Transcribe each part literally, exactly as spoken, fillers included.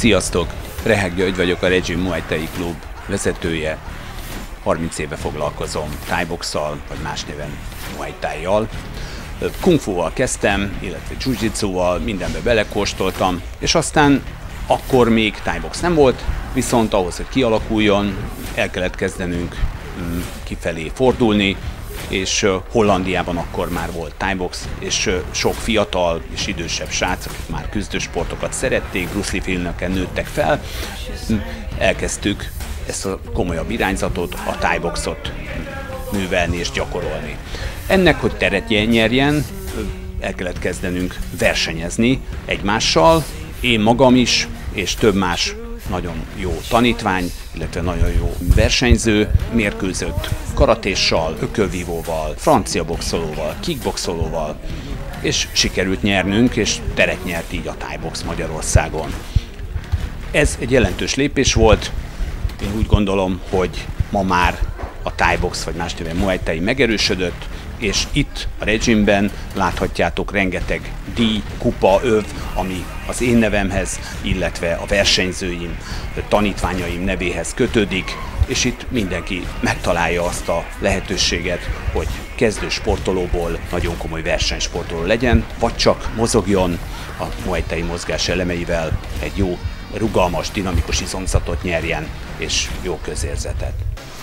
Sziasztok! Rehek György vagyok, a Regime Muay Thai Klub vezetője. harminc éve foglalkozom thai-boxszal, vagy más néven Muay Thai-jal. Kung Fu-val kezdtem, illetve Jiu-Jitsu-val, mindenbe belekóstoltam, és aztán akkor még thai-box nem volt, viszont ahhoz, hogy kialakuljon, el kellett kezdenünk kifelé fordulni, és Hollandiában akkor már volt thai-box, és sok fiatal és idősebb srác, akik már küzdősportokat szerették, Bruce Lee filmeken nőttek fel. Elkezdtük ezt a komolyabb irányzatot, a thai-boxot művelni és gyakorolni. Ennek, hogy teret nyerjen, el kellett kezdenünk versenyezni egymással, én magam is, és több más nagyon jó tanítvány, illetve nagyon jó versenyző mérkőzött karatéssal, ökölvívóval, francia boxolóval, kickboxolóval, és sikerült nyernünk, és teret nyert így a thai-box Magyarországon. Ez egy jelentős lépés volt, én úgy gondolom, hogy ma már a thai-box, vagy más néven Muay Thai megerősödött, és itt a Regime-ben láthatjátok rengeteg díj, kupa, öv, ami az én nevemhez, illetve a versenyzőim, tanítványaim nevéhez kötődik, és itt mindenki megtalálja azt a lehetőséget, hogy kezdő sportolóból nagyon komoly versenysportoló legyen, vagy csak mozogjon a Muay Thai mozgás elemeivel, egy jó, rugalmas, dinamikus izomzatot nyerjen, és jó közérzetet.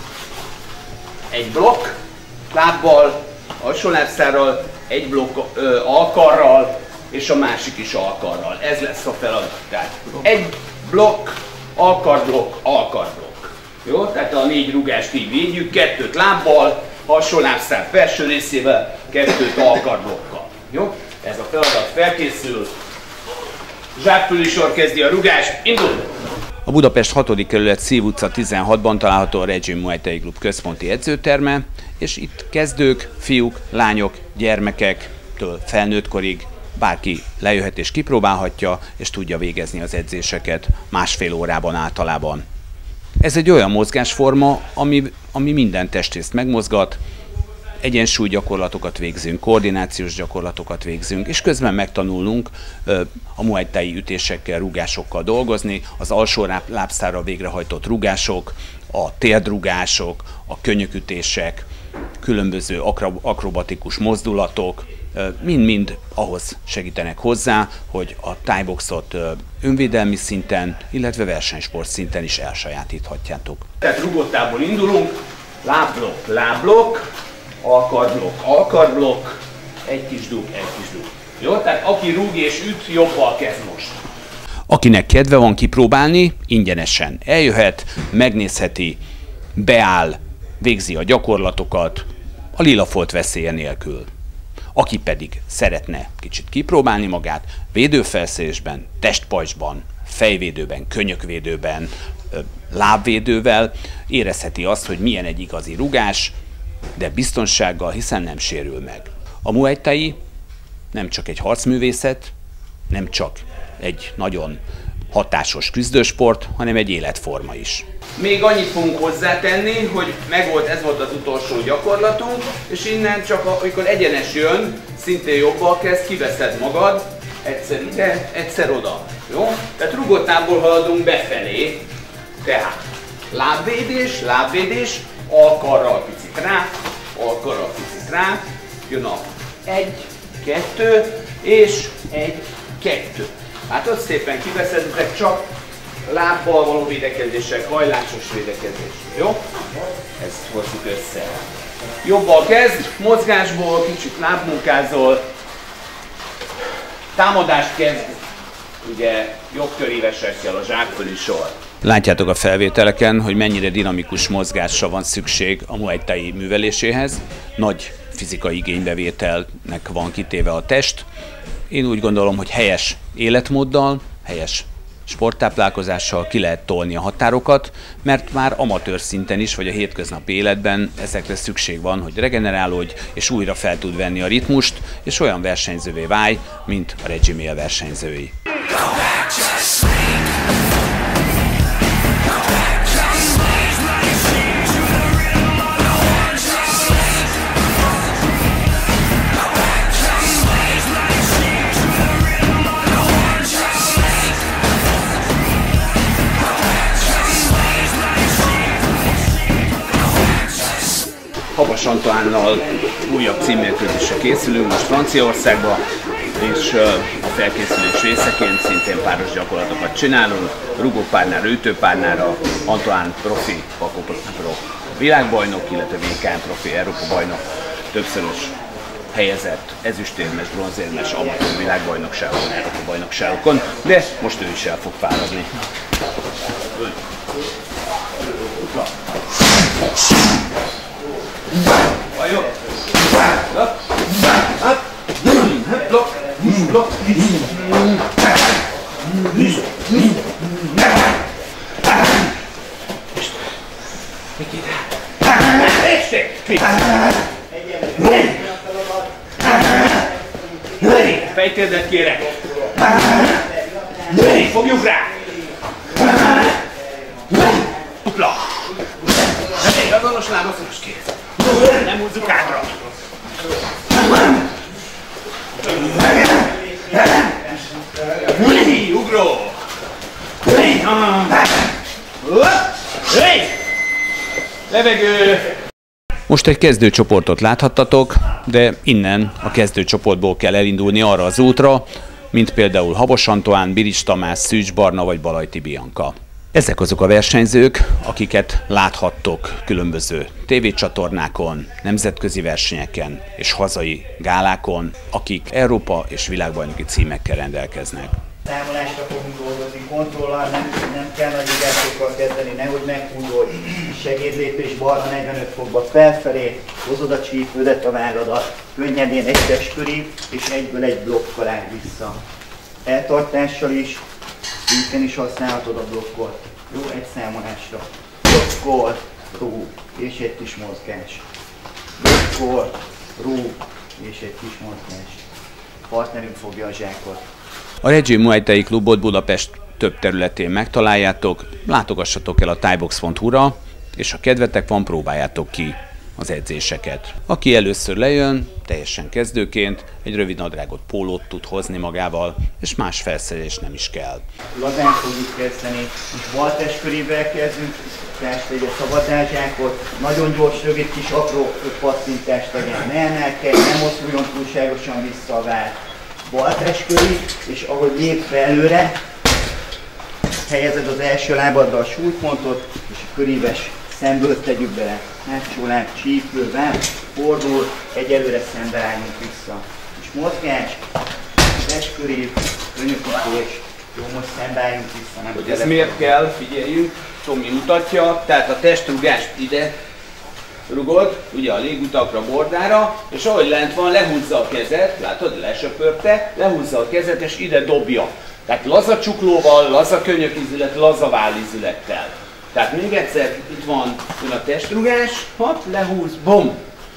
Egy blokk, lábbal, alsólábszárral, egy blokk ö, alkarral, és a másik is alkarral. Ez lesz a feladat. Tehát egy blokk, alkarblokk, alkarblokk. Jó? Tehát a négy rugást így védjük, kettőt lábbal, alsólábszár felső részével, kettőt alkarblokkal. Jó? Ez a feladat felkészül. Zsákfülű sor kezdi a rugást, indul! A Budapest hatodik kerület Szív utca tizenhatban található a Regime Muay Thai Klub központi edzőterme, és itt kezdők, fiúk, lányok, gyermekektől felnőttkorig bárki lejöhet és kipróbálhatja, és tudja végezni az edzéseket másfél órában általában. Ez egy olyan mozgásforma, ami, ami minden testrészt megmozgat, egyensúlygyakorlatokat végzünk, koordinációs gyakorlatokat végzünk, és közben megtanulunk a Muay Thai ütésekkel, rúgásokkal dolgozni, az alsó lábszárral végrehajtott rúgások, a térdrúgások, a könyökütések, különböző akrobatikus mozdulatok, mind-mind ahhoz segítenek hozzá, hogy a thai-boxot önvédelmi szinten, illetve versenysport szinten is elsajátíthatjátok. Tehát rugottából indulunk, lábblokk, lábblokk, alkarblokk, alkarblokk, egy kis dug, egy kis dug. Jó? Tehát aki rúg és üt, jobbal kezd most. Akinek kedve van kipróbálni, ingyenesen eljöhet, megnézheti, beáll, végzi a gyakorlatokat, a lila folt veszélye nélkül. Aki pedig szeretne kicsit kipróbálni magát, védőfelszerelésben, testpajzsban, fejvédőben, könyökvédőben, lábvédővel, érezheti azt, hogy milyen egy igazi rugás, de biztonsággal, hiszen nem sérül meg. A Muay Thai nem csak egy harcművészet, nem csak egy nagyon hatásos küzdősport, hanem egy életforma is. Még annyit fogunk hozzátenni, hogy megvolt, ez volt az utolsó gyakorlatunk, és innen csak amikor egyenes jön, szintén jobbal kezd, kiveszed magad, egyszer ide, egyszer oda. Jó? Tehát rugottából haladunk befelé, tehát lábvédés, lábvédés, alkarral picit rá, alkarral picit rá, jön a egy, kettő, és egy, kettő. Hát ott szépen kiveszed, csak lábbal való védekezéssel, hajlásos védekezés. Jó? Ezt hozzuk össze. Jobbal kezd, mozgásból, kicsit lábmunkázol, támadást kezd, ugye jobbkörévesekkel a zsákfölű sor. Látjátok a felvételeken, hogy mennyire dinamikus mozgásra van szükség a Muay Thai műveléséhez. Nagy fizikai igénybevételnek van kitéve a test. Én úgy gondolom, hogy helyes életmóddal, helyes sporttáplálkozással ki lehet tolni a határokat, mert már amatőr szinten is, vagy a hétköznapi életben ezekre szükség van, hogy regenerálódj, és újra fel tud venni a ritmust, és olyan versenyzővé válj, mint a Regime versenyzői. Havas Antoánnal újabb címmérkőzésre készülünk most Franciaországba, és a felkészülés részeként szintén páros gyakorlatokat csinálunk. Rugópárnára, ütőpárnára, Antoán profi, Pakó pro világbajnok, illetve vé ká em profi Európa bajnok, többszörös helyezett ezüstérmes, bronzérmes, amatőr világbajnokságon, Európa bajnokságokon, de most ő is el fog fáradni. Fejtérdet kérek! Fogjuk rá! Dupla! Azonos láb, azonos kéz! Nem húzzuk hátra! Ugró! Levegő! Most egy kezdőcsoportot láthattatok, de innen a kezdőcsoportból kell elindulni arra az útra, mint például Havas Antoán, Birics Tamás, Szűcs Barna vagy Balajti Bianca. Ezek azok a versenyzők, akiket láthattok különböző tévécsatornákon, nemzetközi versenyeken és hazai gálákon, akik Európa és világbajnoki címekkel rendelkeznek. Számolásra fogunk dolgozni, kontrollal, nem, nem kell nagy igásokkal kezdeni, nehogy meghúzolj. Segédlépés balra negyvenöt fokba felfelé, hozod a csípődet, a válladat, könnyedén egy testkörig, és egyből egy blokkolás vissza. Eltartással is, őken is használhatod a blokkot. Jó, egy számolásra. Blokkol, rúg, és egy kis mozgás. Blokkol, rúg, és egy kis mozgás. Partnerünk fogja a zsákot. A Regime Muay Thai klubot Budapest több területén megtaláljátok, látogassatok el a thaibox pont hu-ra, és ha kedvetek van, próbáljátok ki az edzéseket. Aki először lejön, teljesen kezdőként, egy rövid nadrágot, pólót tud hozni magával, és más felszerelés nem is kell. Lazán fogjuk kezdeni, most bal testkörével kezdünk, tehát tegye szabadázsákot, nagyon gyors, rövid kis apró pattintást legyen, ne emelkedj, nem mozduljon túlságosan vissza a váll. Bal testköri, és ahogy lép be előre, helyezed az első lábadra a súlypontot, és a köríves szemből tegyük bele. Hátsó láb, csípő, váll, fordul, egyelőre szembe állunk vissza. És mozgás, testköri, könyökötés, jó, most szembe álljunk vissza. Nem hogy ez miért kell, figyeljünk, Tomi mutatja, tehát a testrugást ide rugod, ugye a légutakra, bordára, és ahogy lent van, lehúzza a kezet, látod, lesöpörte, lehúzza a kezet, és ide dobja. Tehát laza csuklóval, laza könyökizület, laza vállizülettel. Tehát még egyszer, itt van a testrugás, hopp, lehúz, bom!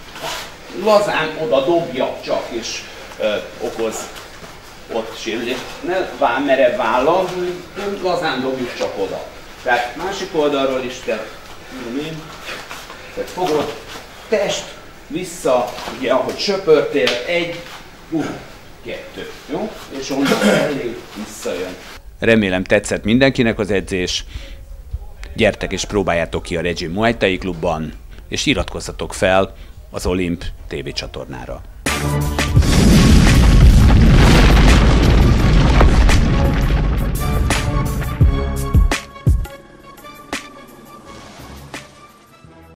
Lazán oda dobja csak, és ö, okoz ott sérülést. Ne vál, merev vállal, lazán dobjuk csak oda. Tehát másik oldalról is te, tehát fogod, test, vissza, ugye ahogy söpörtél, egy, uh, kettő, jó? És onnan elég visszajön. Remélem tetszett mindenkinek az edzés. Gyertek és próbáljátok ki a Regime Muay Thai klubban, és iratkozzatok fel az Olymp tévécsatornára.